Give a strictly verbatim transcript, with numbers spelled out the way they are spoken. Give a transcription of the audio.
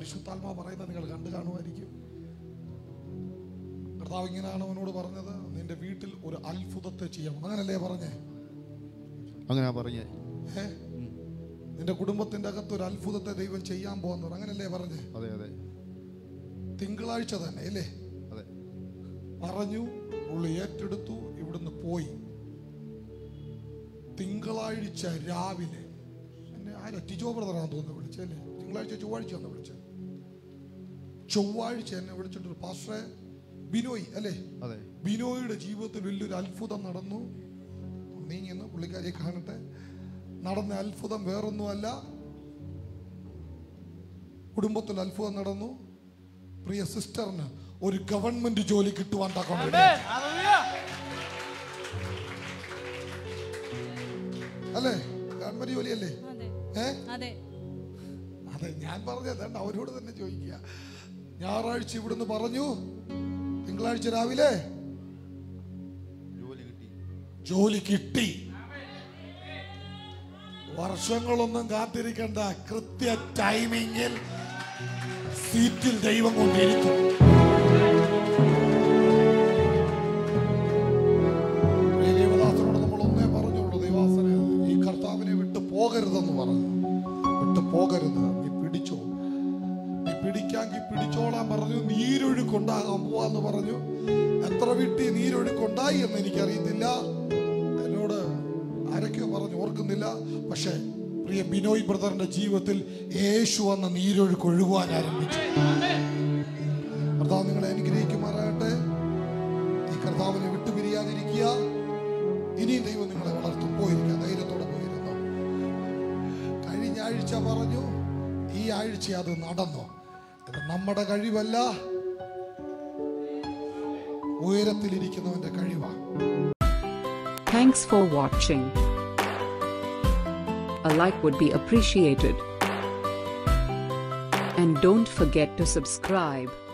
പരിശുദ്ധാത്മാവ് പറയുന്നത് നിങ്ങൾ കണ്ടു കാണുമായിരിക്കും. കർത്താവ് ഇങ്ങനെയാണ് അവനോട് പറഞ്ഞത്, നിന്റെ വീട്ടിൽ ഒരു അത്ഭുതത്തെ ചെയ്യണം. അങ്ങനല്ലേ പറഞ്ഞേ? അങ്ങനെ പറഞ്ഞേ. ഏ നിന്റെ കുടുംബത്തിന്റെ അകത്ത് ഒരു അത്ഭുതത്തെ ദൈവം ചെയ്യാൻ പോകുന്നു. അങ്ങനല്ലേ പറഞ്ഞേ? അതെ അതെ. തിങ്കളാഴ്ച തന്നെ അല്ലേ അതെ പറഞ്ഞു. പുള്ളി ഏറ്റെടുത്തു, ഇവിടുന്ന് പോയി. തിങ്കളാഴ്ച രാവിലെ എന്നെ ആരാ ടിജോ ബ്രദറാന്ന് തോന്നുന്നു വിളിച്ചല്ലേ? തിങ്കളാഴ്ച ചൊവ്വാഴ്ച ഒന്ന് വിളിച്ചത്. ചൊവ്വാഴ്ച എന്നെ വിളിച്ചിട്ടൊരു പാസ്റ്ററെ ബിനോയ് അല്ലേ, ബിനോയുടെ ജീവിതത്തിൽ വലിയൊരു അത്ഭുതം നടന്നു. നീങ്ങിന്ന് പുള്ളിക്കാരിയെ കാണട്ടെ. നടന്ന അത്ഭുതം വേറൊന്നുമല്ല, കുടുംബത്തിൽ അത്ഭുതം നടന്നു. പ്രിയ സിസ്റ്ററിന് ഒരു ഗവൺമെന്റ് ജോലി കിട്ടുവാൻ തക്കോട്ടെ അല്ലേ? ഗവൺമെന്റ് ജോലിയല്ലേ? ഏ അതെ. ഞാൻ പറഞ്ഞത് അവരോട് തന്നെ ചോദിക്കുക. ഞായറാഴ്ച ഇവിടുന്ന് പറഞ്ഞു, തിങ്കളാഴ്ച രാവിലെ ജോലി കിട്ടി. വർഷങ്ങളൊന്നും കാത്തിരിക്കേണ്ട, കൃത്യ ടൈമിങ്ങിൽ സീറ്റിൽ ദൈവം കൊണ്ടിരിക്കും. ദേവദാസനോട് നമ്മൾ ഒന്നേ പറഞ്ഞുള്ളൂ, ദൈവാസന ഈ കർത്താവിനെ വിട്ടു പോകരുതെന്ന് പറഞ്ഞു. വിട്ടു പോകരുത്, നീ പിടിച്ചോ, നീ പിടിക്കാമെങ്കിൽ പിടിച്ചോളാൻ പറഞ്ഞു. നീരൊഴുക്കുണ്ടാകാൻ പോവാന്ന് പറഞ്ഞു. എത്ര വീട്ടിൽ നീരൊഴുക്കുണ്ടായി എന്ന് എനിക്കറിയത്തില്ല, എന്നോട് ആരൊക്കെയോ പറഞ്ഞു, ഓർക്കുന്നില്ല. പക്ഷെ പ്രിയ ബിനോയ് ബ്രദറിന്റെ ജീവിതത്തിൽ യേശു എന്ന നീരൊഴുക്ക് ഒഴുകുവാൻ ആരംഭിച്ചു. കർത്താവ് നിങ്ങളെ അനുഗ്രഹിക്കുമാറാകട്ടെ. ഈ കർത്താവിനെ വിട്ടുപിരിയാതിരിക്കുക. ഇനിയും ദൈവം നിങ്ങളെ വളർത്തും. പോയിരിക്കുക, ധൈര്യത്തോടെ പോയിരുന്നു. കഴിഞ്ഞ ആഴ്ച പറഞ്ഞു, ഈ ആഴ്ച അത് നടന്നു. ഇത് നമ്മുടെ കഴിവല്ല, ഉയരത്തിലിരിക്കുന്നവന്റെ കഴിവാണ്. Thanks for watching. A like would be appreciated. And don't forget to subscribe.